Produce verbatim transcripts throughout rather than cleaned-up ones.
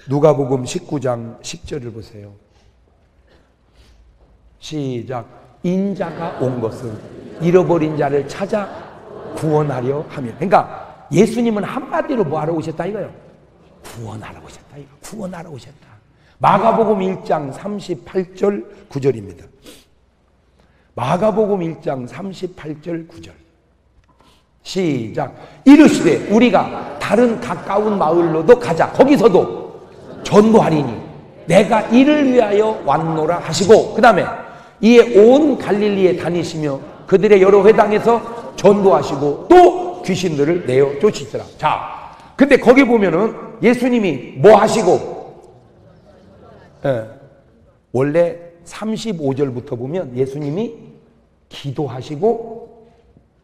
누가복음 십구 장 십 절을 보세요. 시작. 인자가 온 것은 잃어버린 자를 찾아 구원하려 하며. 그러니까 예수님은 한마디로 뭐 하러 오셨다 이거요? 구원하러 오셨다 이거. 구원하러 오셨다. 마가복음 일 장 삼십팔 절 구 절입니다. 마가복음 일 장 삼십팔 절 구 절. 시작. 이르시되 우리가 다른 가까운 마을로도 가자. 거기서도 전도하리니 내가 이를 위하여 왔노라 하시고, 그 다음에 이에 온 갈릴리에 다니시며 그들의 여러 회당에서 전도하시고 또 귀신들을 내어 쫓으시더라. 자, 근데 거기 보면은 예수님이 뭐 하시고, 예, 원래 삼십오 절부터 보면 예수님이 기도하시고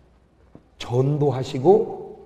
전도하시고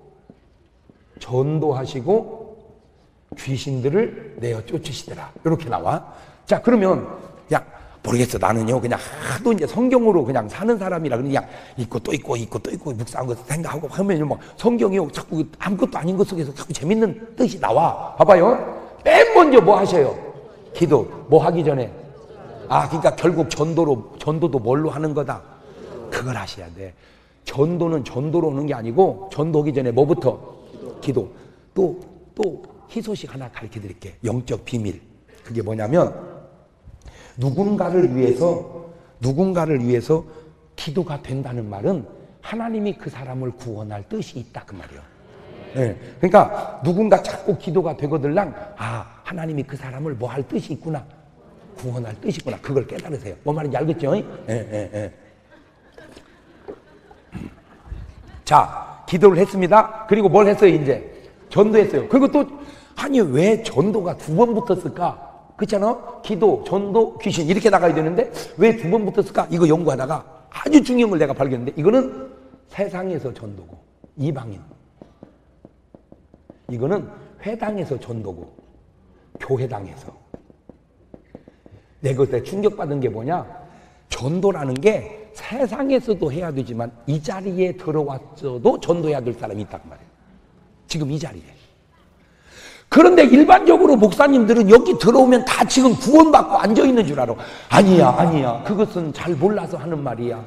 전도하시고 귀신들을 내어 쫓으시더라. 이렇게 나와. 자, 그러면 그냥 모르겠어. 나는요 그냥 하도 이제 성경으로 그냥 사는 사람이라 그냥 읽고 또 읽고 읽고 또 읽고 묵상한 거 생각하고 하면 뭐 성경이 자꾸 아무것도 아닌 것 속에서 자꾸 재밌는 뜻이 나와. 봐봐요. 맨 먼저 뭐 하셔요? 기도. 뭐 하기 전에? 아, 그러니까 결국 전도로, 전도도 뭘로 하는 거다? 그걸 하셔야 돼. 전도는 전도로 오는 게 아니고 전도하기 전에 뭐부터? 기도. 또, 또 희소식 하나 가르쳐 드릴게요. 영적 비밀. 그게 뭐냐면 누군가를 위해서 누군가를 위해서 기도가 된다는 말은 하나님이 그 사람을 구원할 뜻이 있다 그 말이에요. 네. 그러니까 누군가 자꾸 기도가 되거들랑 아, 하나님이 그 사람을 뭐 할 뜻이 있구나, 구원할 뜻이 있구나, 그걸 깨달으세요. 뭐 말인지 알겠죠? 예, 예, 예. 자, 기도를 했습니다. 그리고 뭘 했어요? 이제 전도했어요. 그리고 또 아니 왜 전도가 두 번 붙었을까? 그렇잖아? 기도, 전도, 귀신 이렇게 나가야 되는데 왜 두 번 붙었을까? 이거 연구하다가 아주 중요한 걸 내가 발견했는데 이거는 세상에서 전도고 이방인, 이거는 회당에서 전도고 교회당에서. 내가 그때 충격받은 게 뭐냐, 전도라는 게 세상에서도 해야 되지만 이 자리에 들어왔어도 전도해야 될 사람이 있단 말이에요. 지금 이 자리에. 그런데 일반적으로 목사님들은 여기 들어오면 다 지금 구원받고 앉아있는 줄 알아. 아니야, 아니야. 그것은 잘 몰라서 하는 말이야.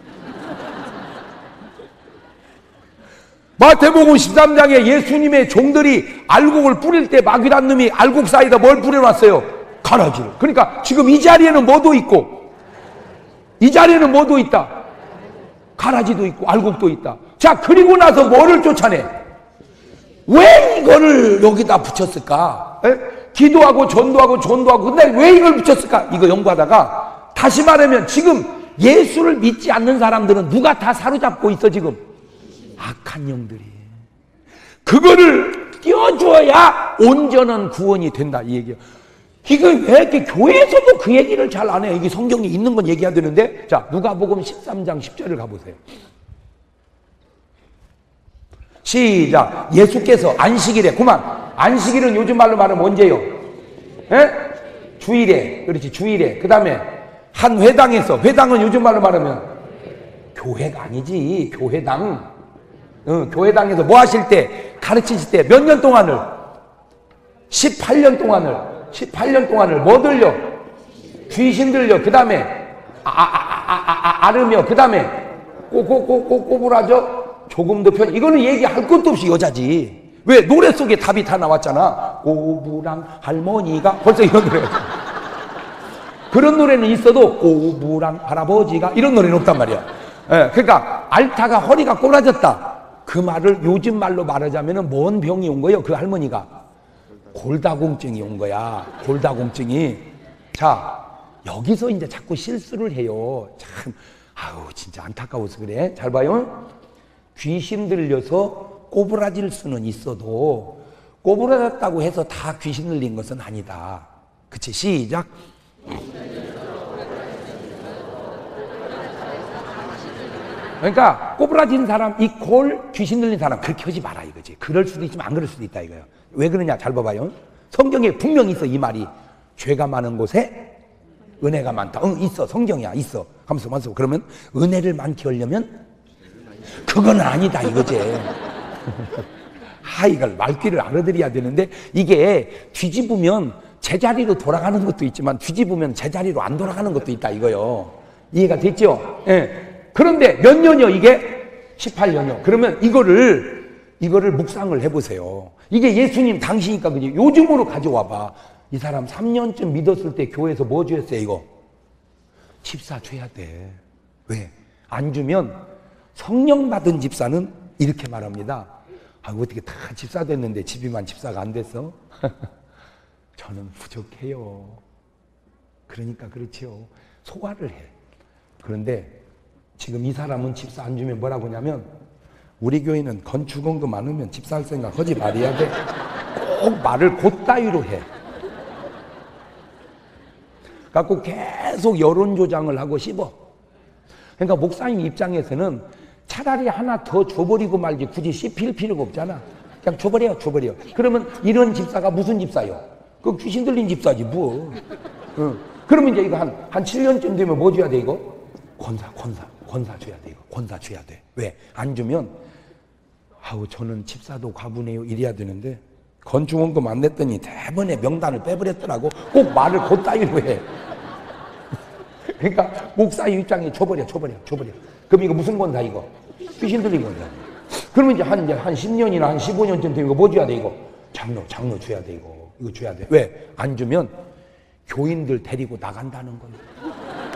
마태복음 십삼 장에 예수님의 종들이 알곡을 뿌릴 때 마귀란 놈이 알곡 사이에다 뭘 뿌려놨어요? 가라지를. 그러니까 지금 이 자리에는 뭐도 있고 이 자리에는 뭐도 있다? 가라지도 있고 알곡도 있다. 자, 그리고 나서 뭐를 쫓아내? 왜 이거를 여기다 붙였을까? 에? 기도하고 전도하고 전도하고 근데 왜 이걸 붙였을까? 이거 연구하다가 다시 말하면 지금 예수를 믿지 않는 사람들은 누가 다 사로잡고 있어 지금? 악한 영들이. 그거를 띄워줘야 온전한 구원이 된다 이 얘기야. 이거 왜 이렇게 교회에서도 그 얘기를 잘 안 해요? 이게 성경에 있는 건 얘기해야 되는데. 자, 누가복음 십삼 장 십 절을 가보세요. 시작. 예수께서 안식일에, 그만. 안식일은 요즘 말로 말하면 언제요? 에? 주일에. 그렇지, 주일에. 그 다음에 한 회당에서, 회당은 요즘 말로 말하면 교회가 아니지, 교회당. 어, 교회당에서 뭐 하실 때, 가르치실 때 몇 년 동안을? 십팔 년 동안을, 십팔 년 동안을 뭐 들려? 귀신 들려. 그 다음에 아, 아, 아, 아, 아, 아르며, 그 다음에 꼬꼬꼬꼬 꼬부라져. 조금 더 편, 이거는 얘기할 것도 없이 여자지. 왜? 노래 속에 답이 다 나왔잖아. 꼬부랑 할머니가, 벌써 이런 노래. 그런 노래는 있어도 꼬부랑 할아버지가 이런 노래는 없단 말이야. 예, 그러니까 앓다가 허리가 꼬라졌다. 그 말을 요즘 말로 말하자면 뭔 병이 온 거예요? 그 할머니가 골다공증이 온 거야. 골다공증이. 자, 여기서 이제 자꾸 실수를 해요. 참, 아우 진짜 안타까워서 그래. 잘 봐요. 귀신 들려서 꼬부라질 수는 있어도 꼬부라졌다고 해서 다 귀신 들린 것은 아니다. 그치? 시작. 그러니까 꼬부라진 사람 이콜 귀신 들린 사람 그렇게 하지 마라 이거지. 그럴 수도 있지만 안 그럴 수도 있다 이거예요. 왜 그러냐 잘 봐봐요. 성경에 분명히 있어 이 말이. 죄가 많은 곳에 은혜가 많다. 응, 있어. 성경이야 있어. 하면서 하면서 그러면 은혜를 많게 하려면 그건 아니다 이거지. 아, 이걸 말귀를 알아들어야 되는데 이게 뒤집으면 제자리로 돌아가는 것도 있지만 뒤집으면 제자리로 안 돌아가는 것도 있다 이거요. 이해가 됐죠? 예. 그런데 몇 년이요 이게? 십팔 년이요. 그러면 이거를 이거를 묵상을 해보세요. 이게 예수님 당시니까 그지? 요즘으로 가져와봐. 이 사람 삼 년쯤 믿었을 때 교회에서 뭐 주었어요 이거? 집사 줘야 돼. 왜? 안 주면 성령 받은 집사는 이렇게 말합니다. 아, 어떻게 다 집사 됐는데 집이만 집사가 안 됐어? 저는 부족해요. 그러니까 그렇지요. 소화를 해. 그런데 지금 이 사람은 집사 안 주면 뭐라고 하냐면 우리 교회는 건축원금 많으면 집사할 생각 하지 말아야 돼. 꼭 말을 곧따위로 해. 갖고 계속 여론조장을 하고 씹어. 그러니까 목사님 입장에서는 차라리 하나 더 줘버리고 말지 굳이 씹힐 필요가 없잖아. 그냥 줘버려, 줘버려. 그러면 이런 집사가 무슨 집사요? 그 귀신 들린 집사지, 뭐. 응. 그러면 이제 이거 한, 한 칠 년쯤 되면 뭐 줘야 돼, 이거? 권사, 권사, 권사 줘야 돼, 이거. 권사 줘야 돼. 왜? 안 주면, 아우, 저는 집사도 과분해요. 이래야 되는데, 건축원금 안 냈더니 대번에 명단을 빼버렸더라고. 꼭 말을 곧따위로 해. 그러니까, 목사 입장에 줘버려, 줘버려, 줘버려. 그럼 이거 무슨 권사, 이거? 귀신 들린 권사. 그러면 이제 한, 이제 한 십 년이나 한 십오 년쯤 되면 이거 뭐 줘야 돼, 이거? 장로, 장로 줘야 돼, 이거. 이거 줘야 돼. 왜? 안 주면 교인들 데리고 나간다는 거예요.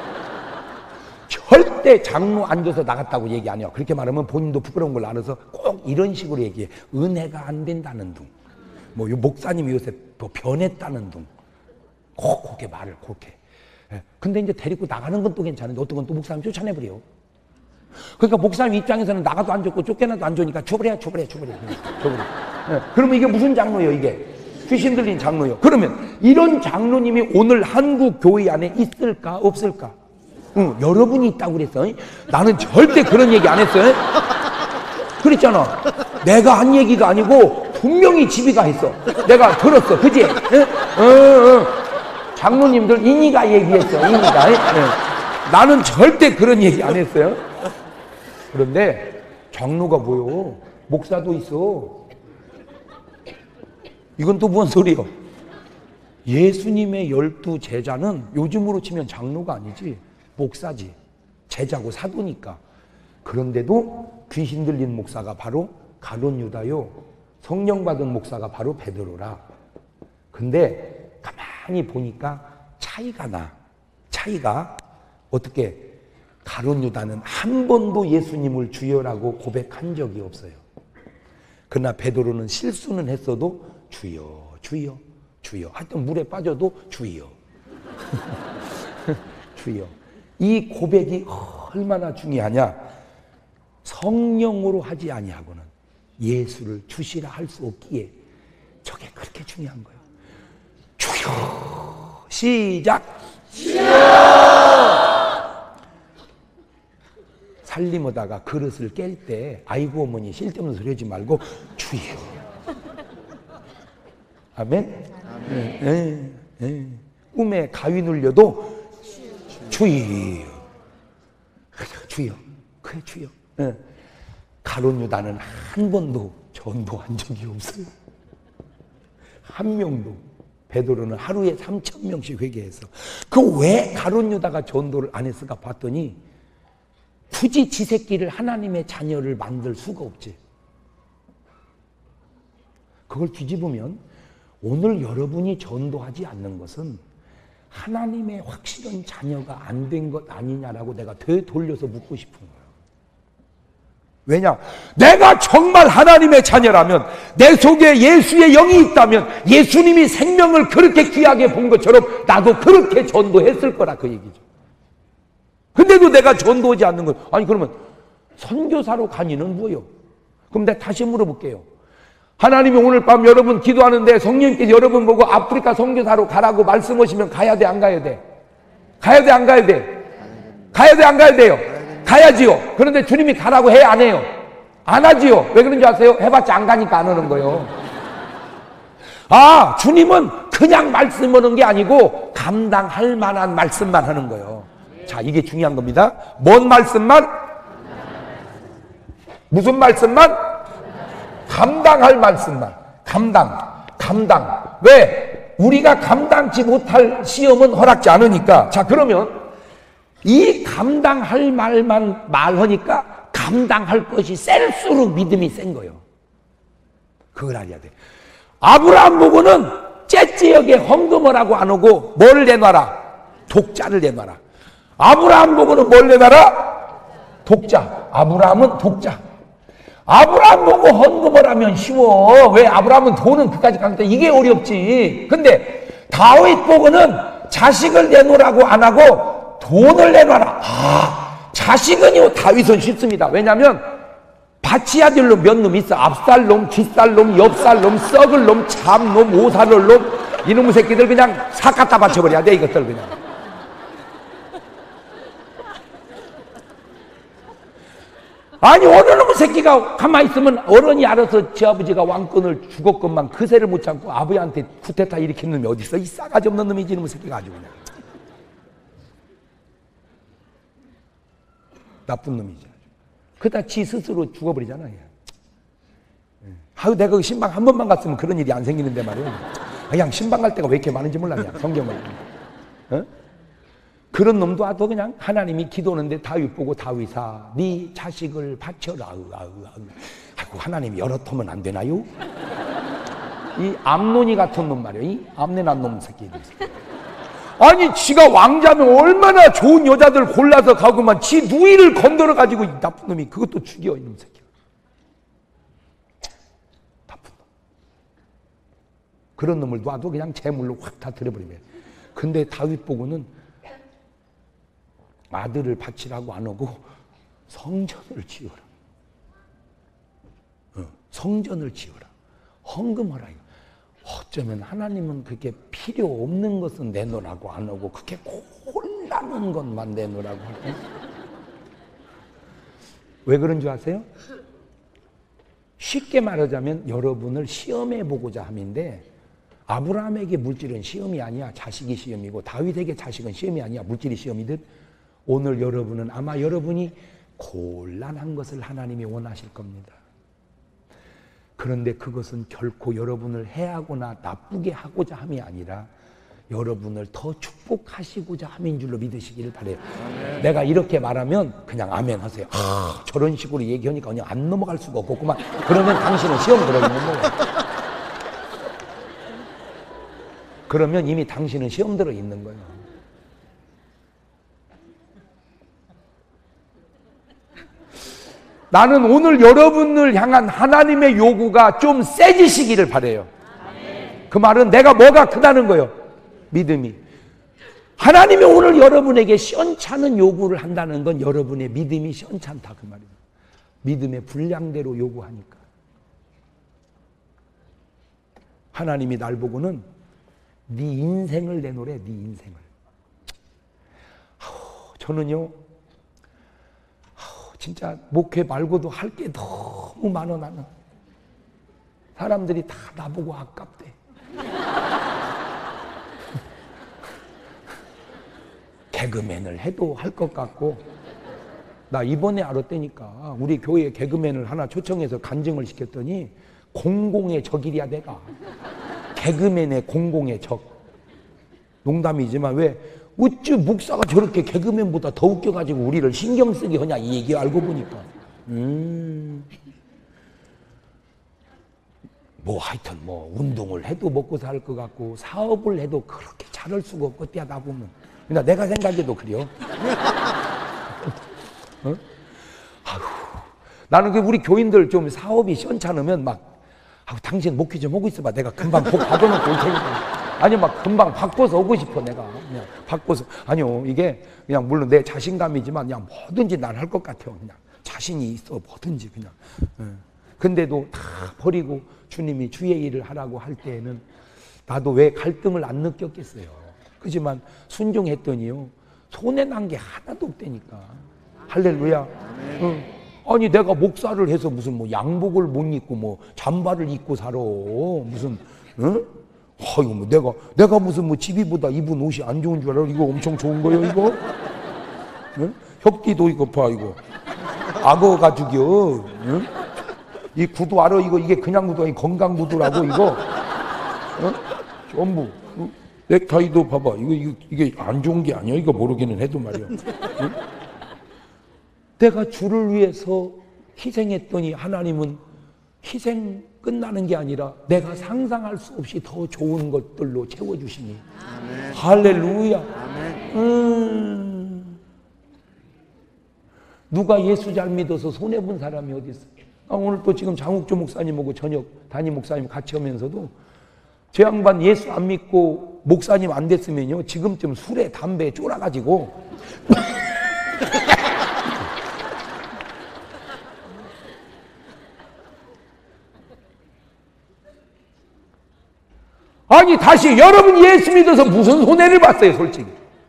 절대 장로 안 줘서 나갔다고 얘기 안 해요. 그렇게 말하면 본인도 부끄러운 걸 알아서 꼭 이런 식으로 얘기해. 은혜가 안 된다는 둥. 뭐, 요 목사님이 요새 또 변했다는 둥. 꼭 그렇게 말을 그렇게. 예. 근데 이제 데리고 나가는 건 또 괜찮은데 어떤 건 또 목사님 쫓아내버려. 그러니까 목사님 입장에서는 나가도 안 줬고 쫓겨나도 안 주니까 줘버려, 줘버려, 줘버려. 줘버려. 예. 그러면 이게 무슨 장로예요, 이게? 귀신 들린 장로요. 그러면 이런 장로님이 오늘 한국 교회 안에 있을까 없을까? 응, 여러분이 있다고 그랬어. 나는 절대 그런 얘기 안 했어요. 그랬잖아. 내가 한 얘기가 아니고 분명히 지비가 했어. 내가 들었어. 그지? 응? 응, 응. 장로님들 인이가 얘기했어. 인이가. 응. 나는 절대 그런 얘기 안 했어요. 그런데 장로가 뭐요? 목사도 있어. 이건 또 무슨 소리요? 예수님의 열두 제자는 요즘으로 치면 장로가 아니지 목사지. 제자고 사도니까. 그런데도 귀신 들린 목사가 바로 가룟 유다요. 성령 받은 목사가 바로 베드로라. 근데 가만히 보니까 차이가 나. 차이가 어떻게? 가룟 유다는 한 번도 예수님을 주여라고 고백한 적이 없어요. 그러나 베드로는 실수는 했어도 주여, 주여, 주여. 하여튼 물에 빠져도 주여. 주여. 이 고백이 얼마나 중요하냐. 성령으로 하지 아니하고는 예수를 주시라 할 수 없기에 저게 그렇게 중요한 거예요. 주여. 시작. 주여. 살림하다가 그릇을 깰 때 아이고 어머니 쓸데없는 소리 하지 말고 주여. 아멘? 아멘. 예, 예. 꿈에 가위 눌려도 주여. 주여. 그래 주여. 예. 가룟 유다는 한 번도 전도한 적이 없어요. 한 명도. 베드로는 하루에 삼천 명씩 회개했어. 그 왜 가룟 유다가 전도를 안 했을까 봤더니 굳이 지 새끼를 하나님의 자녀를 만들 수가 없지. 그걸 뒤집으면 오늘 여러분이 전도하지 않는 것은 하나님의 확실한 자녀가 안 된 것 아니냐라고 내가 되돌려서 묻고 싶은 거예요. 왜냐? 내가 정말 하나님의 자녀라면, 내 속에 예수의 영이 있다면 예수님이 생명을 그렇게 귀하게 본 것처럼 나도 그렇게 전도했을 거라 그 얘기죠. 근데도 내가 전도하지 않는 것. 아니 그러면 선교사로 가니는 뭐요? 그럼 내가 다시 물어볼게요. 하나님이 오늘 밤 여러분 기도하는데 성령님께서 여러분 보고 아프리카 선교사로 가라고 말씀하시면 가야 돼, 안 가야 돼? 가야 돼, 안 가야 돼? 가야 돼, 안 가야 돼요? 가야지요. 그런데 주님이 가라고 해, 안 해요? 안 하지요. 왜 그런지 아세요? 해봤자 안 가니까 안 하는 거예요. 아, 주님은 그냥 말씀하는 게 아니고 감당할 만한 말씀만 하는 거예요. 자, 이게 중요한 겁니다. 뭔 말씀만? 무슨 말씀만? 감당할 말씀만. 감당. 감당. 왜? 우리가 감당치 못할 시험은 허락지 않으니까. 자, 그러면 이 감당할 말만 말하니까 감당할 것이 셀수록 믿음이 센 거예요. 그걸 알아야 돼. 아브라함 보고는 째째하게 헌금을 하고 안 오고 뭘 내놔라? 독자를 내놔라. 아브라함 보고는 뭘 내놔라? 독자. 아브라함은 독자. 아브라함 보고 헌금을 하면 쉬워. 왜? 아브라함은 돈은 그까지 가는데 이게 어렵지. 근데 다윗 보고는 자식을 내놓으라고 안 하고 돈을 내놔라. 아, 자식은요 다윗은 쉽습니다. 왜냐하면 밭이 아들로 몇 놈 있어. 앞살놈, 뒷살놈, 옆살놈, 썩을 놈, 참놈, 오살을 놈. 이놈의 새끼들 그냥 싹 갖다 바쳐버려야 돼. 이것들 그냥. 아니 어느 놈의 새끼가 가만히 있으면 어른이 알아서 지 아버지가 왕권을 주었건만 그새를 못 참고 아버지한테 쿠데타 일으키는 놈이 어디 있어? 이 싸가지 없는 놈이지. 이놈의 새끼가 아주 그냥 나쁜 놈이지. 그러다 지 스스로 죽어버리잖아. 아유 내가 신방 한 번만 갔으면 그런 일이 안 생기는데 말이야. 그냥 신방 갈 때가 왜 이렇게 많은지 몰랐냐. 성경을. 어? 그런 놈도 와도 그냥 하나님이 기도하는데 다윗 보고 다윗아 네 자식을 바쳐라. 아유, 아유, 아유. 아이고 하나님이 열어터면 안 되나요? 이 암논이 같은 놈 말이야. 이 암내난 놈 새끼들. 아니 지가 왕자면 얼마나 좋은 여자들 골라서 가고만 지 누이를 건드려 가지고 이 나쁜 놈이 그것도 죽여. 이놈 새끼. 나쁜 놈. 그런 놈을 놔도 그냥 재물로 확 다 들여버리면. 근데 다윗 보고는 아들을 바치라고 안 하고 성전을 지어라. 어, 성전을 지어라. 헌금하라. 어쩌면 하나님은 그렇게 필요 없는 것은 내놓으라고 안 하고 그렇게 곤란한 것만 내놓으라고 하고. 왜 그런 줄 아세요? 쉽게 말하자면 여러분을 시험해 보고자 함인데 아브라함에게 물질은 시험이 아니야. 자식이 시험이고 다윗에게 자식은 시험이 아니야. 물질이 시험이듯 오늘 여러분은 아마 여러분이 곤란한 것을 하나님이 원하실 겁니다. 그런데 그것은 결코 여러분을 해하거나 나쁘게 하고자 함이 아니라 여러분을 더 축복하시고자 함인 줄로 믿으시기를 바라요. 아멘. 내가 이렇게 말하면 그냥 아멘 하세요. 아, 저런 식으로 얘기하니까 그냥 안 넘어갈 수가 없겠구만. 그러면 당신은 시험 들어있는 거예요. 그러면 이미 당신은 시험 들어있는 거예요. 나는 오늘 여러분을 향한 하나님의 요구가 좀 세지시기를 바라요. 그 말은 내가 뭐가 크다는 거예요. 믿음이. 하나님이 오늘 여러분에게 시원찮은 요구를 한다는 건 여러분의 믿음이 시원찮다 그 말입니다. 믿음의 분량대로 요구하니까. 하나님이 날 보고는 네 인생을 내놓으래. 네 인생을. 저는요 진짜 목회 말고도 할 게 너무 많아. 나는 사람들이 다 나보고 아깝대. 개그맨을 해도 할 것 같고. 나 이번에 알았다니까 우리 교회에 개그맨을 하나 초청해서 간증을 시켰더니 공공의 적이랴. 내가 개그맨의 공공의 적. 농담이지만 왜 어찌 목사가 저렇게 개그맨보다 더 웃겨가지고 우리를 신경 쓰게 하냐 이 얘기 알고 보니까 음. 뭐 하여튼 뭐 운동을 해도 먹고 살 것 같고 사업을 해도 그렇게 잘할 수가 없겠대야 나 보면. 그러니까 내가 생각해도 그래요. 어? 아휴, 나는 그 우리 교인들 좀 사업이 시원찮으면 막 아우 당신 목회 좀 하고 있어봐. 내가 금방 복 받아놓고 올 테니까. 아니 막 금방 바꿔서 오고 싶어. 내가 그냥 바꿔서. 아니요 이게 그냥 물론 내 자신감이지만 그냥 뭐든지 난 할 것 같아요. 그냥 자신이 있어 뭐든지 그냥. 예. 근데도 다 버리고 주님이 주의 일을 하라고 할 때에는 나도 왜 갈등을 안 느꼈겠어요. 그렇지만 순종했더니요 손해 난 게 하나도 없다니까. 할렐루야. 응. 아니 내가 목사를 해서 무슨 뭐 양복을 못 입고 뭐 잠바를 입고 살아 무슨 응? 아이고 뭐 내가 내가 무슨 뭐 집이보다 입은 옷이 안 좋은 줄 알아? 이거 엄청 좋은 거예요 이거? 응? 혁띠도 이거 봐 이거 악어 가죽이요. 응? 이 구두 알아? 이거 이게 그냥 구두 아니 건강 구두라고 이거. 어? 전부. 어? 넥타이도 봐봐. 이거 이거 이게 안 좋은 게 아니야. 이거 모르기는 해도 말이야. 어? 내가 주를 위해서 희생했더니 하나님은 희생 끝나는 게 아니라 내가 상상할 수 없이 더 좋은 것들로 채워주시니. 아멘. 할렐루야. 아멘. 음. 누가 예수 잘 믿어서 손해본 사람이 어디 있어? 아, 오늘 또 지금 장욱조 목사님하고 저녁 담임 목사님 같이 하면서도 제 양반 예수 안 믿고 목사님 안 됐으면요 지금쯤 술에 담배에 쫄아가지고 아니 다시 여러분 예수 믿어서 무슨 손해를 봤어요 솔직히.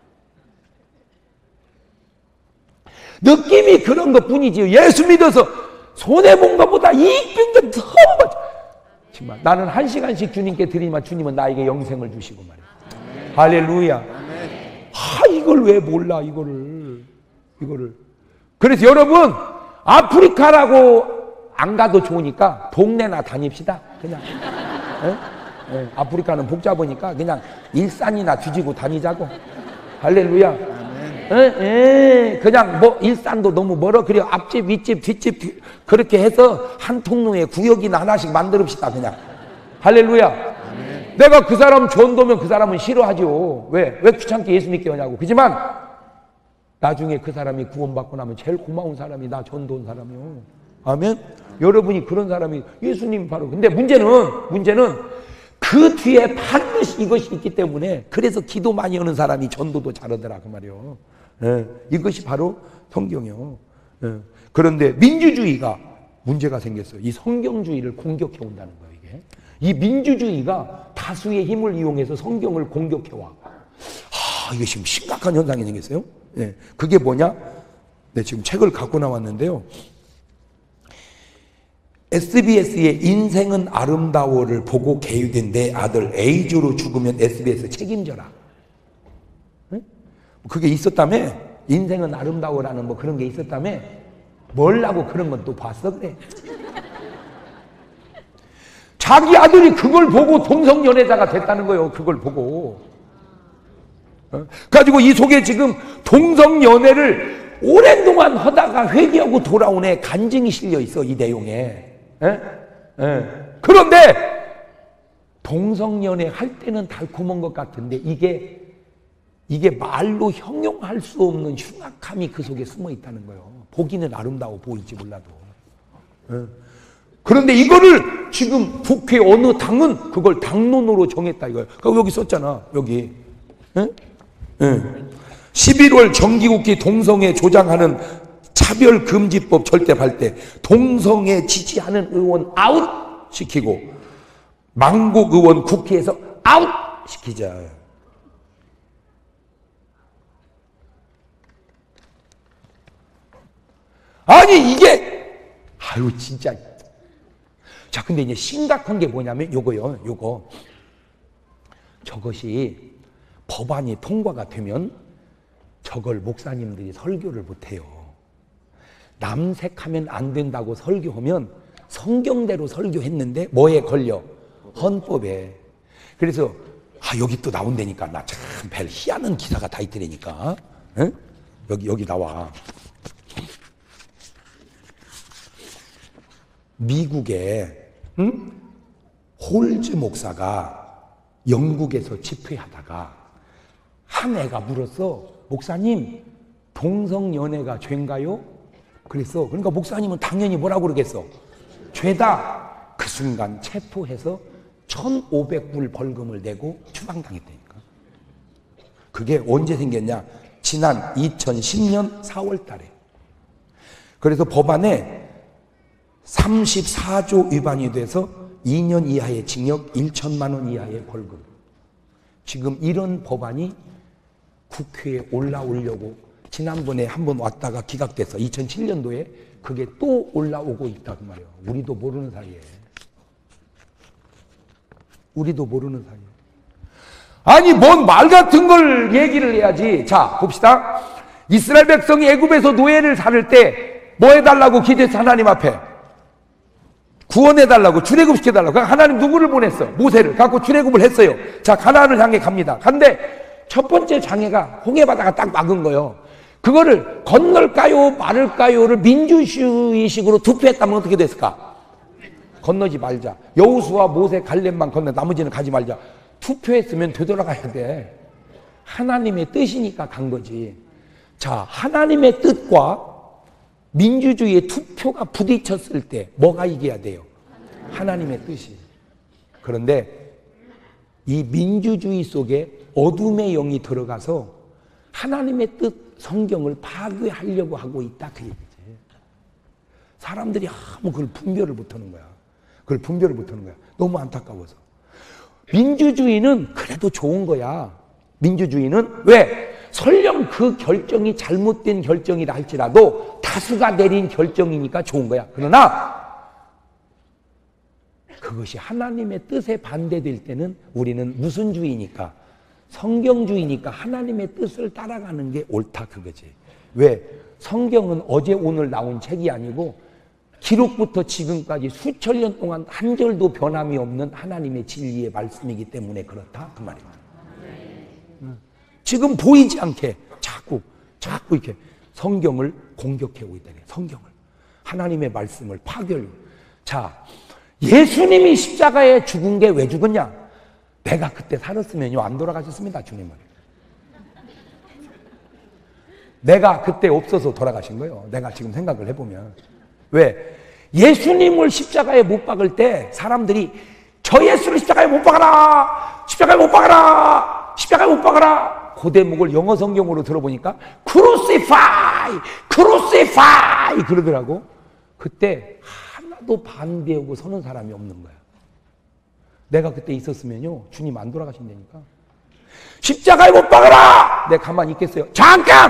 느낌이 그런 것 뿐이지 예수 믿어서 손해본 것보다 이익 본 게 더 많죠. 정말 나는 한 시간씩 주님께 드리면 주님은 나에게 영생을 주시고 말이야. 할렐루야. 아 이걸 왜 몰라 이거를 이거를. 그래서 여러분 아프리카라고 안 가도 좋으니까 동네나 다닙시다 그냥. 에? 에, 아프리카는 복잡하니까 그냥 일산이나 뒤지고 다니자고. 할렐루야. 에, 에, 그냥 뭐 일산도 너무 멀어. 그래 앞집 윗집 뒷집 그렇게 해서 한 통로에 구역이나 하나씩 만들읍시다 그냥. 할렐루야. 아멘. 내가 그 사람 전도면 그 사람은 싫어하죠. 왜? 왜 귀찮게 예수 믿게 하냐고. 그지만 나중에 그 사람이 구원받고 나면 제일 고마운 사람이 나 전도한 사람이요. 아멘. 여러분이 그런 사람이 예수님 바로. 근데 문제는 문제는 그 뒤에 반드시 이것이 있기 때문에 그래서 기도 많이 하는 사람이 전도도 잘하더라 그 말이요. 예, 이것이 바로 성경이요. 예. 그런데 민주주의가 문제가 생겼어요. 이 성경주의를 공격해 온다는 거예요. 이게 이 민주주의가 다수의 힘을 이용해서 성경을 공격해 와. 아, 이게 지금 심각한 현상이 생겼어요. 예, 그게 뭐냐? 네, 지금 책을 갖고 나왔는데요. 에스비에스의 인생은 아름다워를 보고 개유된 내 아들 에이조로 죽으면 에스비에스 책임져라. 응? 그게 있었다며? 인생은 아름다워라는 뭐 그런 게 있었다며? 뭘라고 그런 건 또 봤어 그래? 자기 아들이 그걸 보고 동성연애자가 됐다는 거예요. 그걸 보고. 어? 가지고 이 속에 지금 동성연애를 오랜 동안 하다가 회개하고 돌아온 애 간증이 실려 있어 이 내용에. 에? 에. 그런데 동성연애 할 때는 달콤한 것 같은데 이게 이게 말로 형용할 수 없는 흉악함이 그 속에 숨어 있다는 거예요. 보기는 아름다워 보일지 몰라도. 에. 그런데 이거를 지금 국회 어느 당은 그걸 당론으로 정했다 이거예요. 그러니까 여기 썼잖아 여기. 에? 에. 십일월 정기국회 동성애 조장하는 차별금지법 절대 발대, 동성애 지지하는 의원 아웃 시키고 망국 의원 국회에서 아웃 시키자. 아니 이게 아유 진짜. 자 근데 이제 심각한 게 뭐냐면 요거요 요거 저것이 법안이 통과가 되면 저걸 목사님들이 설교를 못해요. 남색하면 안 된다고 설교하면 성경대로 설교했는데 뭐에 걸려? 헌법에. 그래서 아 여기 또 나온다니까 나 참 별 희한한 기사가 다 있더라니까. 응? 여기 여기 나와. 미국에 응? 홀즈 목사가 영국에서 집회하다가 한 애가 물었어. 목사님 동성연애가 죄인가요? 그랬어. 그러니까 목사님은 당연히 뭐라고 그러겠어? 죄다. 그 순간 체포해서 천오백 불 벌금을 내고 추방당했다니까. 그게 언제 생겼냐? 지난 이천십 년 사월 달에. 그래서 법안에 삼십사 조 위반이 돼서 이 년 이하의 징역 천만 원 이하의 벌금. 지금 이런 법안이 국회에 올라오려고 지난번에 한번 왔다가 기각돼서 이천칠 년도에 그게 또 올라오고 있다고 말이에요. 우리도 모르는 사이에. 우리도 모르는 사이에. 아니 뭔 말 같은 걸 얘기를 해야지. 자 봅시다. 이스라엘 백성이 애굽에서 노예를 살을 때 뭐 해달라고 기도했어 하나님 앞에? 구원해달라고 출애굽시켜달라고. 하나님 누구를 보냈어? 모세를 갖고 출애굽을 했어요. 자, 가나안을 향해 갑니다. 근데 첫 번째 장애가 홍해바다가 딱 막은 거예요. 그거를 건널까요 말을까요를 민주주의식으로 투표했다면 어떻게 됐을까? 건너지 말자. 여호수아, 모세, 갈렙만 건너, 나머지는 가지 말자. 투표했으면 되돌아가야 돼. 하나님의 뜻이니까 간 거지. 자, 하나님의 뜻과 민주주의의 투표가 부딪혔을 때 뭐가 이겨야 돼요? 하나님의 뜻이. 그런데 이 민주주의 속에 어둠의 영이 들어가서 하나님의 뜻, 성경을 파괴하려고 하고 있다, 그 얘기지. 사람들이 아무 그걸 분별을 못하는 거야. 그걸 분별을 못하는 거야. 너무 안타까워서. 민주주의는 그래도 좋은 거야. 민주주의는 왜? 설령 그 결정이 잘못된 결정이라 할지라도 다수가 내린 결정이니까 좋은 거야. 그러나 그것이 하나님의 뜻에 반대될 때는 우리는 무슨 주의니까? 성경주의니까 하나님의 뜻을 따라가는 게 옳다, 그거지. 왜? 성경은 어제 오늘 나온 책이 아니고 기록부터 지금까지 수천 년 동안 한 절도 변함이 없는 하나님의 진리의 말씀이기 때문에 그렇다, 그 말이야. 지금 보이지 않게 자꾸 자꾸 이렇게 성경을 공격해오고 있다. 성경을, 하나님의 말씀을 파괴하려고. 자, 예수님이 십자가에 죽은 게 왜 죽었냐? 내가 그때 살았으면요 안 돌아가셨습니다, 주님은. 내가 그때 없어서 돌아가신 거예요. 내가 지금 생각을 해보면. 왜? 예수님을 십자가에 못 박을 때 사람들이 저 예수를 십자가에 못 박아라! 십자가에 못 박아라! 십자가에 못 박아라! 그 대목을 영어 성경으로 들어보니까 crucify! crucify! 그러더라고. 그때 하나도 반대하고 서는 사람이 없는 거야. 내가 그때 있었으면요 주님 안 돌아가신다니까. 십자가에 못 박아라! 내가 가만히 있겠어요? 잠깐!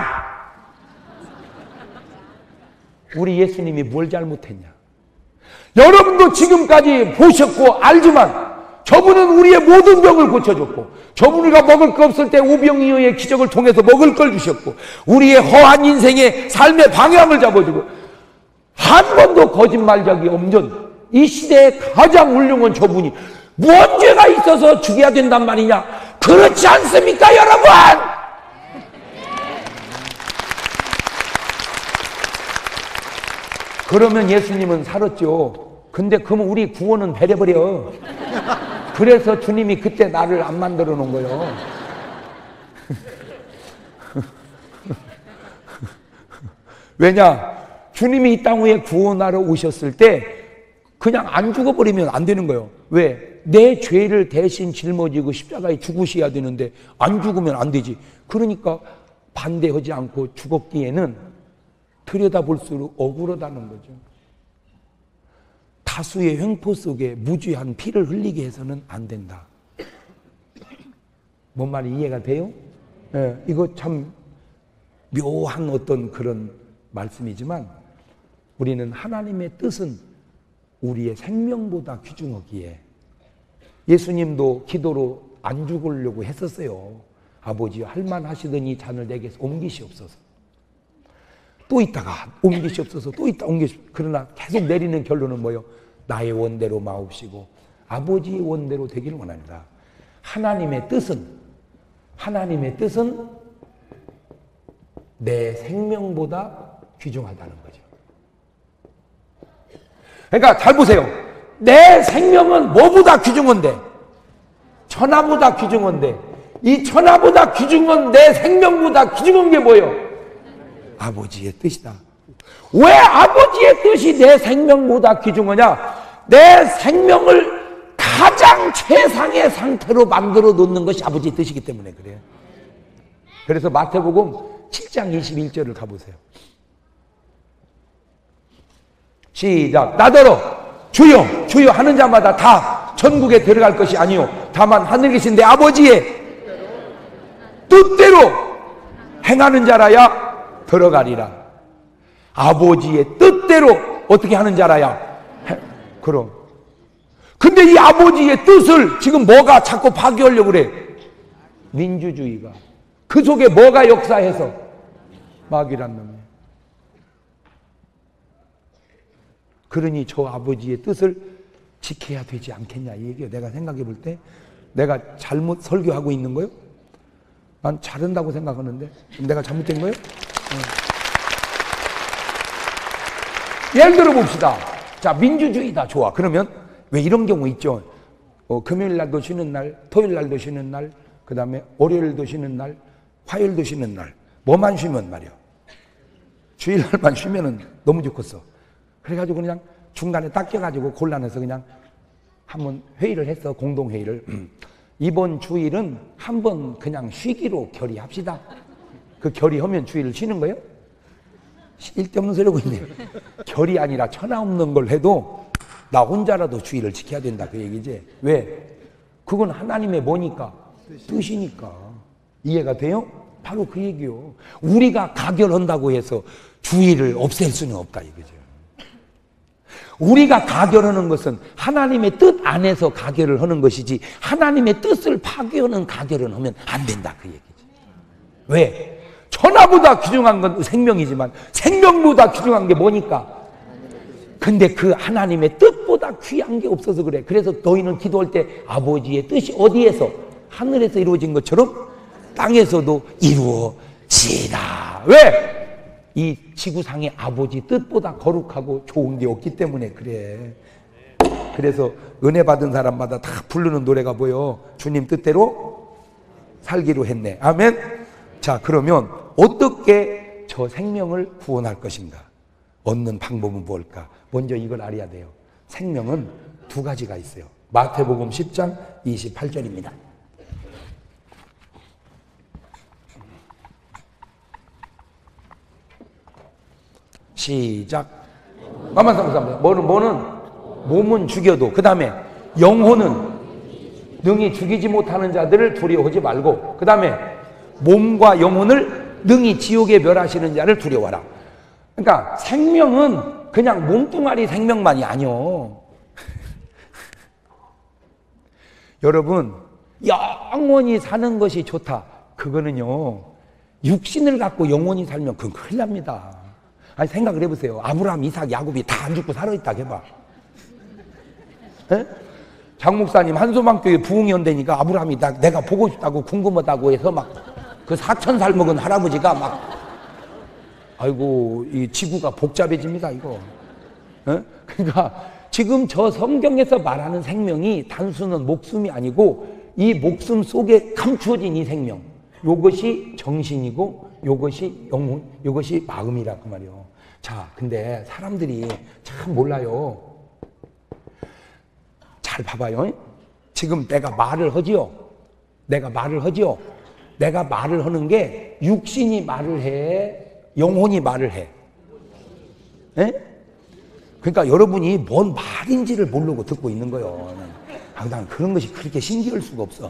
우리 예수님이 뭘 잘못했냐? 여러분도 지금까지 보셨고 알지만 저분은 우리의 모든 병을 고쳐줬고, 저분 우리가 먹을 거 없을 때 오병이어의 기적을 통해서 먹을 걸 주셨고, 우리의 허한 인생의 삶의 방향을 잡아주고, 한 번도 거짓말적이 없는 이 시대의 가장 훌륭한 저분이 무슨 죄가 있어서 죽여야 된단 말이냐? 그렇지 않습니까, 여러분? 그러면 예수님은 살았죠. 근데 그러면 우리 구원은 배려버려. 그래서 주님이 그때 나를 안 만들어 놓은 거예요. 왜냐? 주님이 이 땅 위에 구원하러 오셨을 때 그냥 안 죽어버리면 안 되는 거예요. 왜? 내 죄를 대신 짊어지고 십자가에 죽으셔야 되는데 안 죽으면 안 되지. 그러니까 반대하지 않고 죽었기에는 들여다볼수록 억울하다는 거죠. 다수의 횡포 속에 무죄한 피를 흘리게 해서는 안 된다. 뭔 말이 이해가 돼요? 예, 이거 참 묘한 어떤 그런 말씀이지만 우리는 하나님의 뜻은 우리의 생명보다 귀중하기에 예수님도 기도로 안 죽으려고 했었어요. 아버지여 할만하시더니 잔을 내게서 옮기시옵소서. 또 있다가 옮기시옵소서. 또 있다 옮기시옵소서. 그러나 계속 내리는 결론은 뭐예요? 나의 원대로 마옵시고 아버지의 원대로 되기를 원합니다. 하나님의 뜻은 하나님의 뜻은 내 생명보다 귀중하다는 거죠. 그러니까 잘 보세요. 내 생명은 뭐보다 귀중한데? 천하보다 귀중한데, 이 천하보다 귀중한 내 생명보다 귀중한 게 뭐예요? 아버지의 뜻이다. 왜 아버지의 뜻이 내 생명보다 귀중하냐? 내 생명을 가장 최상의 상태로 만들어 놓는 것이 아버지의 뜻이기 때문에 그래요. 그래서 마태복음 칠 장 이십일 절을 가보세요. 시작. 나더러 주여 주여 하는 자마다 다 천국에 들어갈 것이 아니요 다만 하늘에 계신 내 아버지의 뜻대로 행하는 자라야 들어가리라. 아버지의 뜻대로 어떻게 하는 자라야 해. 그럼 근데 이 아버지의 뜻을 지금 뭐가 자꾸 파괴하려고 그래? 민주주의가. 그 속에 뭐가 역사해서? 마귀란 놈이. 그러니 저 아버지의 뜻을 지켜야 되지 않겠냐 이 얘기예요. 내가 생각해 볼 때 내가 잘못 설교하고 있는 거요? 난 잘한다고 생각하는데 내가 잘못된 거예요? 어. 예를 들어 봅시다. 자, 민주주의다. 좋아. 그러면 왜 이런 경우 있죠? 어, 금요일 날도 쉬는 날, 토요일 날도 쉬는 날, 그 다음에 월요일도 쉬는 날, 화요일도 쉬는 날. 뭐만 쉬면 말이야. 주일날만 쉬면은 너무 좋겠어. 그래가지고 그냥 중간에 딱 껴가지고 곤란해서 그냥 한번 회의를 했어. 공동회의를. 이번 주일은 한번 그냥 쉬기로 결의합시다. 그 결의하면 주일을 쉬는 거예요? 쓸데없는 소리 하고 있네. 결이 아니라 천하 없는 걸 해도 나 혼자라도 주의를 지켜야 된다 그 얘기지. 왜? 그건 하나님의 뭐니까? 뜻이니까. 이해가 돼요? 바로 그 얘기요. 우리가 가결한다고 해서 주의를 없앨 수는 없다 이거죠. 우리가 가결하는 것은 하나님의 뜻 안에서 가결을 하는 것이지 하나님의 뜻을 파괴하는 가결은 하면 안 된다 그 얘기지. 왜? 천하보다 귀중한 건 생명이지만 생명보다 귀중한 게 뭐니까? 근데 그 하나님의 뜻보다 귀한 게 없어서 그래. 그래서 너희는 기도할 때 아버지의 뜻이 어디에서? 하늘에서 이루어진 것처럼 땅에서도 이루어지라. 왜? 이 지구상의 아버지 뜻보다 거룩하고 좋은 게 없기 때문에 그래. 그래서 은혜 받은 사람마다 다 부르는 노래가 뭐요? 주님 뜻대로 살기로 했네. 아멘. 자, 그러면 어떻게 저 생명을 구원할 것인가? 얻는 방법은 뭘까? 먼저 이걸 알아야 돼요. 생명은 두 가지가 있어요. 마태복음 십 장 이십팔 절입니다. 시작. 만만 삼삼. 뭐는 뭐는 몸은 죽여도 그 다음에 영혼은 능히 죽이지 못하는 자들을 두려워하지 말고 그 다음에 몸과 영혼을 능히 지옥에 멸하시는 자를 두려워하라. 그러니까 생명은 그냥 몸뚱아리 생명만이 아니요. 여러분 영원히 사는 것이 좋다. 그거는요 육신을 갖고 영원히 살면 그건 큰일 납니다. 아니 생각을 해보세요. 아브라함, 이삭, 야곱이 다 안 죽고 살아있다 해봐. 에? 장 목사님 한소망교회 부흥이 온다니까 아브라함이 나, 내가 보고 싶다고 궁금하다고 해서 막 그 사천 살 먹은 할아버지가 막 아이고 이 지구가 복잡해집니다 이거. 에? 그러니까 지금 저 성경에서 말하는 생명이 단순한 목숨이 아니고 이 목숨 속에 감추어진 이 생명, 요것이 정신이고 요것이 영혼, 요것이 마음이라 그 말이요. 자, 근데 사람들이 참 몰라요. 잘 봐봐요. 지금 내가 말을 하지요. 내가 말을 하지요. 내가 말을 하는 게 육신이 말을 해, 영혼이 말을 해. 에? 그러니까 여러분이 뭔 말인지를 모르고 듣고 있는 거예요. 아, 난 그런 것이 그렇게 신기할 수가 없어.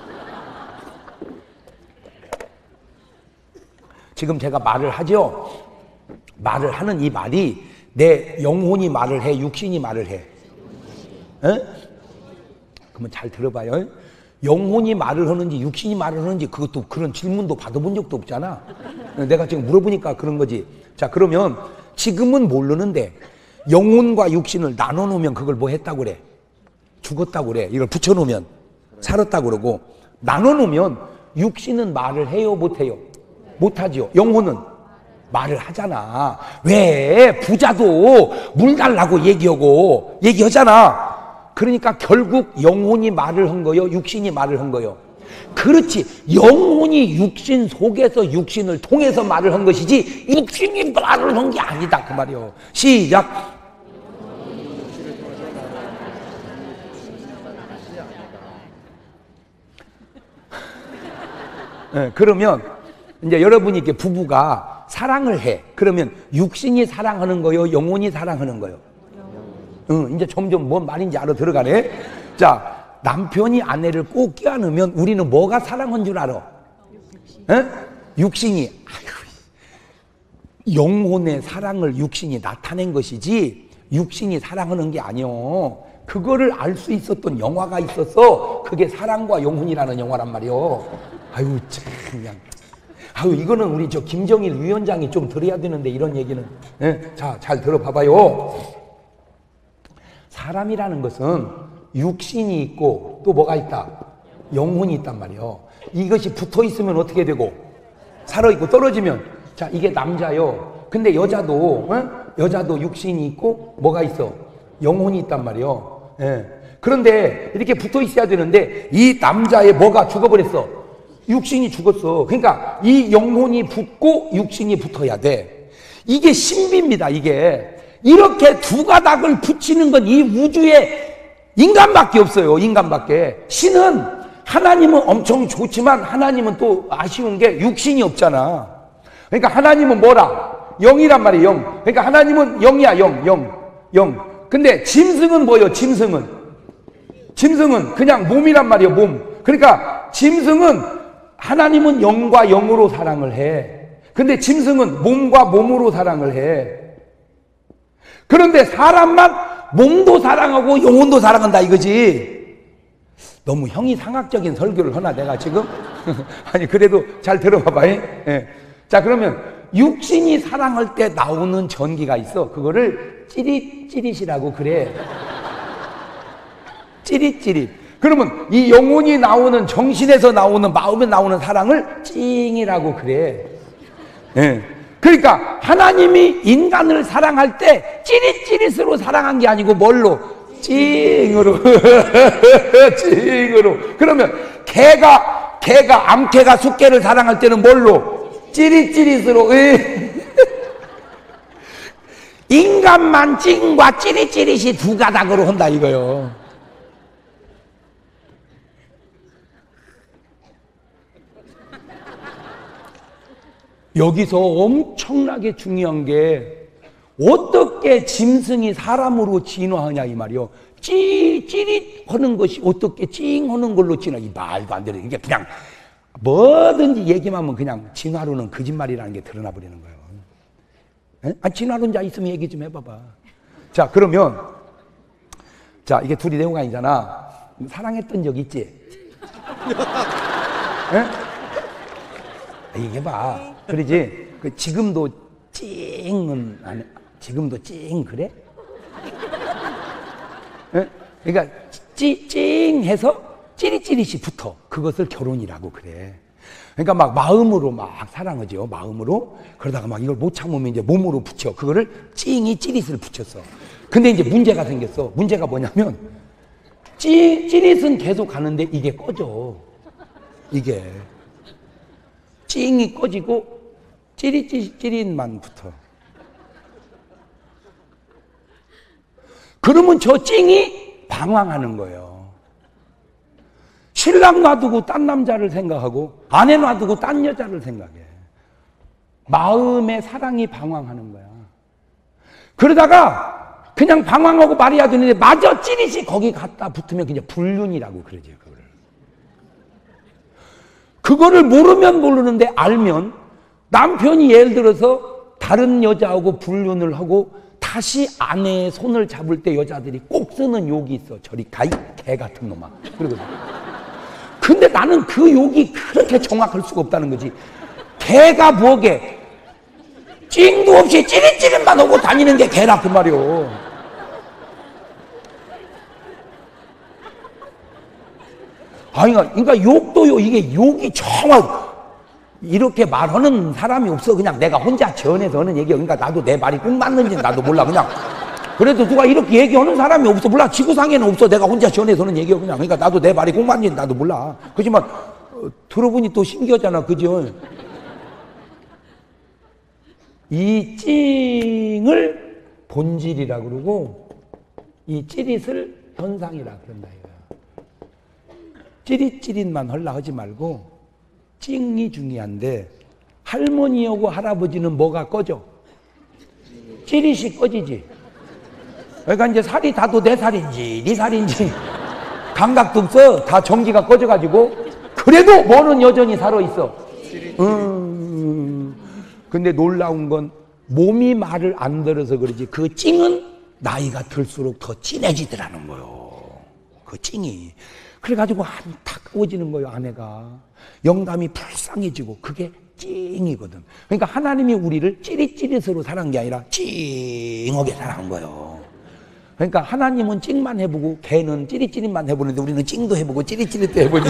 지금 제가 말을 하죠. 말을 하는 이 말이 내 영혼이 말을 해, 육신이 말을 해. 에? 그러면 잘 들어봐요. 영혼이 말을 하는지 육신이 말을 하는지 그것도 그런 질문도 받아본 적도 없잖아. 내가 지금 물어보니까 그런 거지. 자, 그러면 지금은 모르는데 영혼과 육신을 나눠놓으면 그걸 뭐 했다고 그래? 죽었다고 그래. 이걸 붙여놓으면 살았다고 그러고 나눠놓으면 육신은 말을 해요 못해요? 못하죠. 영혼은 말을 하잖아. 왜? 부자도 물 달라고 얘기하고 얘기하잖아. 그러니까 결국 영혼이 말을 한 거요? 육신이 말을 한 거요? 그렇지. 영혼이 육신 속에서 육신을 통해서 말을 한 것이지 육신이 말을 한 게 아니다 그 말이요. 시작. 네, 그러면 이제 여러분이 이렇게 부부가 사랑을 해. 그러면 육신이 사랑하는 거요? 영혼이 사랑하는 거요? 응, 이제 점점 뭔 말인지 알아 들어가네. 자, 남편이 아내를 꼭 껴안으면 우리는 뭐가 사랑한 줄 알아? 에? 육신이. 아이고, 영혼의 사랑을 육신이 나타낸 것이지 육신이 사랑하는 게 아니요. 그거를 알 수 있었던 영화가 있었어. 그게 사랑과 영혼이라는 영화란 말이요. 아유, 참 그냥. 아유, 이거는 우리 저 김정일 위원장이 좀 들어야 되는데 이런 얘기는. 에? 자, 잘 들어봐봐요. 사람이라는 것은 육신이 있고 또 뭐가 있다? 영혼이 있단 말이에요. 이것이 붙어 있으면 어떻게 되고? 살아있고 떨어지면, 자, 이게 남자요. 근데 여자도, 어? 여자도 육신이 있고 뭐가 있어? 영혼이 있단 말이에요. 예. 그런데 이렇게 붙어 있어야 되는데 이 남자의 뭐가 죽어버렸어? 육신이 죽었어. 그러니까 이 영혼이 붙고 육신이 붙어야 돼. 이게 신비입니다. 이게 이렇게 두 가닥을 붙이는 건 이 우주에 인간밖에 없어요. 인간밖에. 신은, 하나님은 엄청 좋지만 하나님은 또 아쉬운 게 육신이 없잖아. 그러니까 하나님은 뭐라? 영이란 말이에요. 영. 그러니까 하나님은 영이야. 영, 영, 영. 근데 짐승은 뭐예요? 짐승은 짐승은 그냥 몸이란 말이에요. 몸. 그러니까 짐승은, 하나님은 영과 영으로 사랑을 해. 근데 짐승은 몸과 몸으로 사랑을 해. 그런데 사람만 몸도 사랑하고 영혼도 사랑한다 이거지. 너무 형이상학적인 설교를 하나 내가 지금? 아니 그래도 잘 들어봐봐. 예. 자, 그러면 육신이 사랑할 때 나오는 전기가 있어. 그거를 찌릿찌릿이라고 그래. 찌릿찌릿. 그러면 이 영혼이 나오는, 정신에서 나오는, 마음에 나오는 사랑을 찡이라고 그래. 예. 그러니까 하나님이 인간을 사랑할 때 찌릿찌릿으로 사랑한 게 아니고 뭘로? 찡으로. 찡으로. 그러면 개가, 개가, 암개가 숫개를 사랑할 때는 뭘로? 찌릿찌릿으로. 인간만 찡과 찌릿찌릿이 두 가닥으로 한다 이거요. 여기서 엄청나게 중요한 게 어떻게 짐승이 사람으로 진화하냐 이 말이요. 찌, 찌릿 하는 것이 어떻게 찡 하는 걸로 진화. 이 말도 안 되는, 이게 그냥 뭐든지 얘기만 하면 그냥 진화론은 거짓말이라는 게 드러나 버리는 거예요. 에? 아, 진화론자 있으면 얘기 좀 해봐봐. 자, 그러면 자, 이게 둘이 내용 아니잖아. 사랑했던 적 있지? 에? 얘기해봐. 그러지? 그 지금도 찡은 안 해. 지금도 찡 그래? 에? 그러니까 찌, 찡해서 찌릿찌릿이 붙어. 그것을 결혼이라고 그래. 그러니까 막 마음으로 막 사랑하죠. 마음으로. 그러다가 막 이걸 못 참으면 이제 몸으로 붙여. 그거를 찡이 찌릿을 붙였어. 근데 이제 문제가 생겼어. 문제가 뭐냐면 찌, 찌릿은 계속 가는데 이게 꺼져. 이게 찡이 꺼지고 찌릿찌릿만 붙어. 그러면 저 찡이 방황하는 거예요. 신랑 놔두고 딴 남자를 생각하고 아내 놔두고 딴 여자를 생각해. 마음의 사랑이 방황하는 거야. 그러다가 그냥 방황하고 말해야 되는데 마저 찌릿이 거기 갖다 붙으면 그냥 불륜이라고 그러죠. 그거를. 그거를 모르면 모르는데 알면, 남편이 예를 들어서 다른 여자하고 불륜을 하고 다시 아내의 손을 잡을 때 여자들이 꼭 쓰는 욕이 있어. 저리 가이 개 같은 놈아. 그러거든. 근데 나는 그 욕이 그렇게 정확할 수가 없다는 거지. 개가 뭐게? 찡도 없이 찌릿찌릿만 하고 다니는 게 개라 그 말이오. 아니, 그러니까 욕도요. 이게 욕이 정확 이렇게 말하는 사람이 없어. 그냥 내가 혼자 전해서 하는 얘기야. 그러니까 나도 내 말이 꼭 맞는지 나도 몰라. 그냥 그래도 누가 이렇게 얘기하는 사람이 없어. 몰라. 지구상에는 없어. 내가 혼자 전해서 하는 얘기야. 그냥. 그러니까 나도 내 말이 꼭 맞는지 나도 몰라. 그렇지만 어, 들어보니 또 신기하잖아. 그죠? 이 찡을 본질이라 그러고 이 찌릿을 현상이라 그런다 이거야. 찌릿찌릿만 하려 하지 말고 찡이 중요한데, 할머니하고 할아버지는 뭐가 꺼져? 찌릿이 꺼지지. 그러니까 이제 살이 다도 내 살인지 네 살인지 감각도 없어. 다 전기가 꺼져가지고 그래도 뭐는 여전히 살아있어. 음. 근데 놀라운 건 몸이 말을 안 들어서 그러지 그 찡은 나이가 들수록 더 진해지더라는 거요. 그 찡이. 그래가지고 한탁 꺼지는 거예요. 아내가 영감이 불쌍해지고 그게 찡이거든. 그러니까 하나님이 우리를 찌릿찌릿으로 사랑한 게 아니라 찡하게 사랑한 거예요. 그러니까 하나님은 찡만 해보고 걔는 찌릿찌릿만 해보는데 우리는 찡도 해보고 찌릿찌릿도 해보니.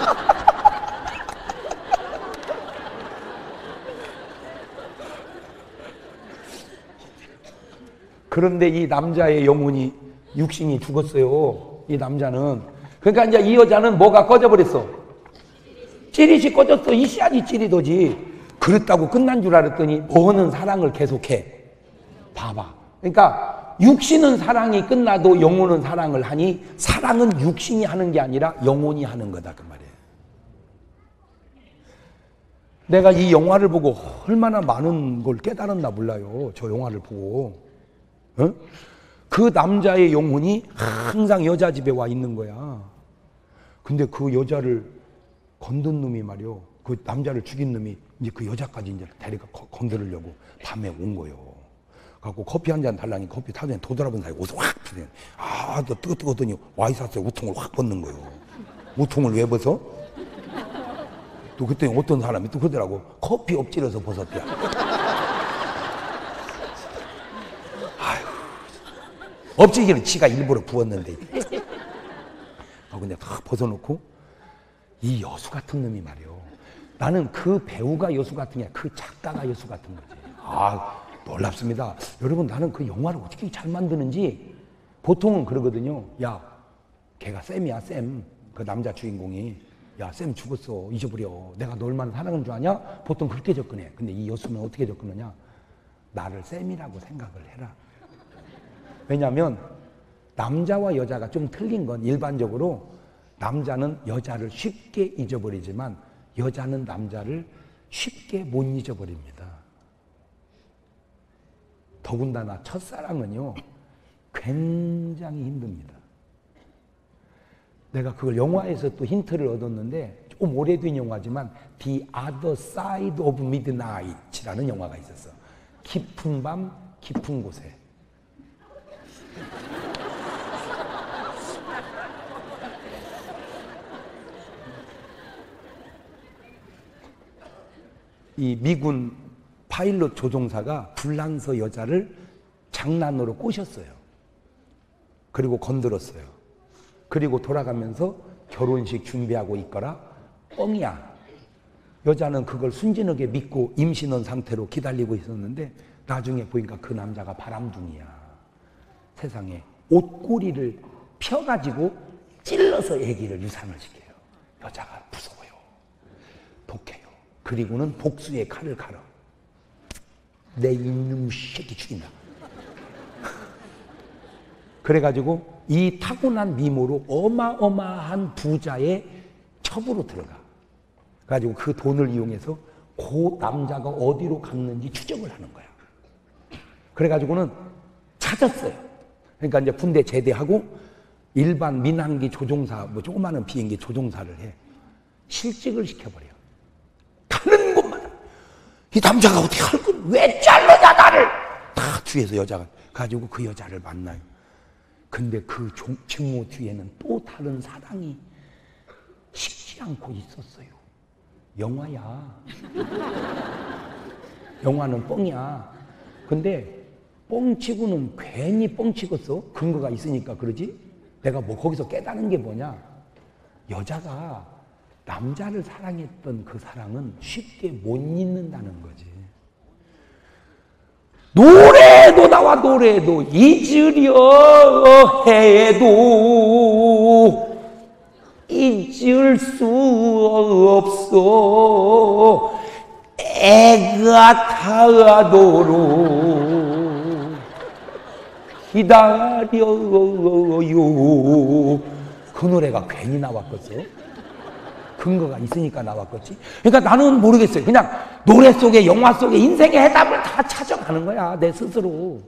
그런데 이 남자의 영혼이 육신이 죽었어요. 이 남자는. 그러니까 이제 이 여자는 뭐가 꺼져버렸어? 찌릿이 꺼졌어. 이 씨앗이 찌릿하지. 그랬다고 끝난 줄 알았더니 뭐는 사랑을 계속해. 봐봐. 그러니까 육신은 사랑이 끝나도 영혼은 사랑을 하니 사랑은 육신이 하는 게 아니라 영혼이 하는 거다 그 말이에요. 내가 이 영화를 보고 얼마나 많은 걸 깨달았나 몰라요. 저 영화를 보고. 어? 그 남자의 영혼이 항상 여자 집에 와 있는 거야. 근데 그 여자를 건든 놈이 말이요. 그 남자를 죽인 놈이 이제 그 여자까지 이제 데리고 건드리려고 밤에 온 거요. 갖고 커피 한 잔 달라니 커피 타더니 도드라본 사이 옷을 확 피네. 아, 너 뜨거 뜨거더니 와이셔츠에 우통을 확 벗는 거요. 우통을 왜 벗어? 또 그때 어떤 사람이 또 그러더라고. 커피 엎질러서 벗었대요. 엎질기는 지가 일부러 부었는데. 아, 근데 다 벗어놓고 이 여수 같은 놈이 말이요. 나는 그 배우가 여수 같은 게 아니라 그 작가가 여수 같은 거지. 아, 놀랍습니다. 여러분, 나는 그 영화를 어떻게 잘 만드는지 보통은 그러거든요. 야, 걔가 쌤이야, 쌤. 그 남자 주인공이. 야, 쌤 죽었어. 잊어버려. 내가 너 얼마나 사랑하는 줄 아냐? 보통 그렇게 접근해. 근데 이 여수는 어떻게 접근하냐? 나를 쌤이라고 생각을 해라. 왜냐하면 남자와 여자가 좀 틀린 건 일반적으로 남자는 여자를 쉽게 잊어버리지만 여자는 남자를 쉽게 못 잊어버립니다. 더군다나 첫사랑은요 굉장히 힘듭니다. 내가 그걸 영화에서 또 힌트를 얻었는데 좀 오래된 영화지만 The Other Side of Midnight이라는 영화가 있었어. 깊은 밤 깊은 곳에. 이 미군 파일럿 조종사가 불란서 여자를 장난으로 꼬셨어요. 그리고 건드렸어요. 그리고 돌아가면서 결혼식 준비하고 있거라. 뻥이야. 여자는 그걸 순진하게 믿고 임신한 상태로 기다리고 있었는데 나중에 보니까 그 남자가 바람둥이야. 세상에 옷꼬리를 펴가지고 찔러서 아기를 유산을 시켜요. 여자가 무서워요. 독해요. 그리고는 복수의 칼을 갈아. 내 이놈 새끼 죽인다. 그래가지고 이 타고난 미모로 어마어마한 부자의 첩으로 들어가. 그래가지고 그 돈을 이용해서 그 남자가 어디로 갔는지 추적을 하는 거야. 그래가지고는 찾았어요. 그러니까 이제 군대 제대하고 일반 민항기 조종사, 뭐 조그마한 비행기 조종사를 해. 실직을 시켜버려. 가는 곳마다 이 남자가 어떻게 할 건 왜 자르냐 나를. 다 뒤에서 여자가 가지고 그 여자를 만나요. 근데 그 직무 뒤에는 또 다른 사랑이 식지 않고 있었어요. 영화야. 영화는 뻥이야. 근데 뻥치고는 괜히 뻥치겠어? 근거가 있으니까 그러지? 내가 뭐 거기서 깨달은 게 뭐냐? 여자가 남자를 사랑했던 그 사랑은 쉽게 못 잊는다는 거지. 노래도 나와 노래도 잊으려 해도 잊을 수 없어. 애가 타도록 기다려요. 그 노래가 괜히 나왔겠어? 근거가 있으니까 나왔겠지? 그러니까 나는 모르겠어요. 그냥 노래 속에 영화 속에 인생의 해답을 다 찾아가는 거야. 내 스스로.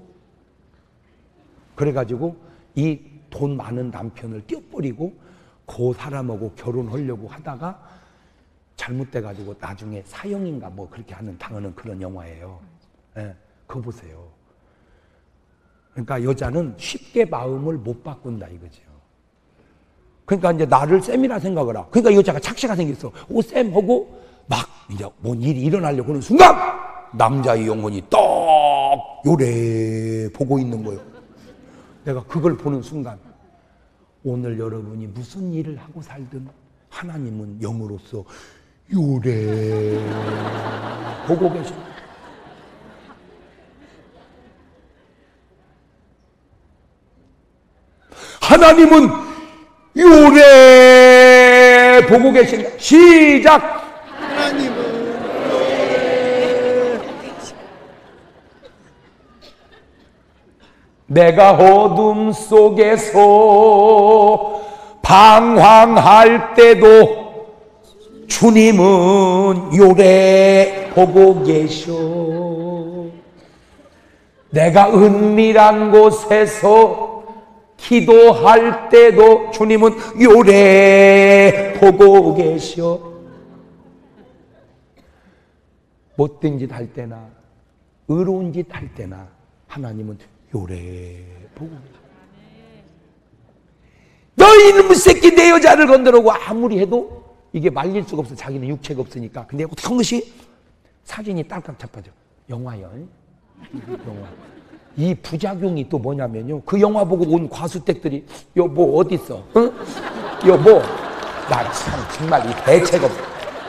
그래가지고 이 돈 많은 남편을 띄어버리고 그 사람하고 결혼하려고 하다가 잘못돼가지고 나중에 사형인가 뭐 그렇게 하는 당하는 그런 영화예요. 예, 그거 보세요. 그러니까 여자는 쉽게 마음을 못 바꾼다 이거죠. 그러니까 이제 나를 쌤이라 생각을 하라. 그러니까 여자가 착시가 생겼어. 오, 쌤 하고 막 이제 뭔 일이 일어나려고 하는 순간 남자의 영혼이 딱 요래 보고 있는 거예요. 내가 그걸 보는 순간 오늘 여러분이 무슨 일을 하고 살든 하나님은 영으로서 요래 보고 계십니다. 하나님은 요래 보고 계십니다. 시작. 하나님은 내가 어둠 속에서 방황할 때도 주님은 요래 보고 계셔. 내가 은밀한 곳에서 기도할 때도 주님은 요래 보고 계셔. 못된 짓 할 때나 의로운 짓 할 때나 하나님은 요래 보고 계셔. 너 이놈의 새끼 내 여자를 건드리고 아무리 해도 이게 말릴 수가 없어. 자기는 육체가 없으니까. 근데 어떻게 한 것이 사진이 딸깍 잡아져. 영화요. 영화. 이 부작용이 또 뭐냐면요. 그 영화 보고 온 과수댁들이 여보 어디 있어? 응? 여보 나 참 정말 이 대책 없어.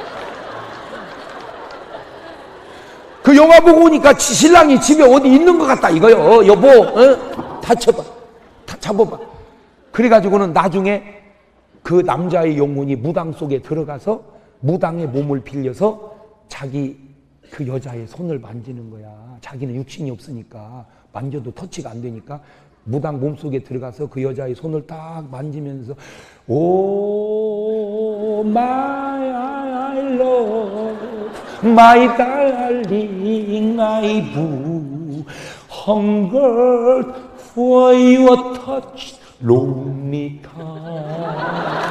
그 영화 보고 오니까 신랑이 집에 어디 있는 것 같다 이거요. 여보 응? 다 쳐봐. 다 잡아봐. 그래가지고는 나중에 그 남자의 영혼이 무당 속에 들어가서 무당의 몸을 빌려서 자기 그 여자의 손을 만지는 거야. 자기는 육신이 없으니까 만져도 터치가 안 되니까 무당 몸속에 들어가서 그 여자의 손을 딱 만지면서 오 my love my darling I boo hungered for your touch lonely time.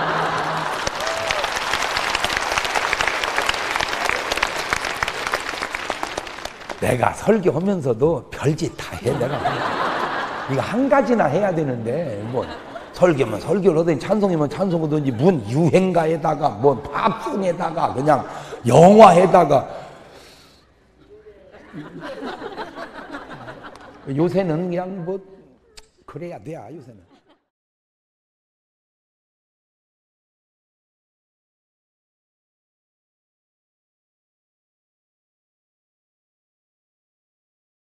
내가 설교하면서도 별짓 다 해. 내가 이거 한 가지나 해야 되는데 뭐 설교면 설교를 하든지 찬송이면 찬송하든지 문 유행가에다가 뭐 팝송에다가 그냥 영화에다가 요새는 그냥 뭐 그래야 돼. 요새는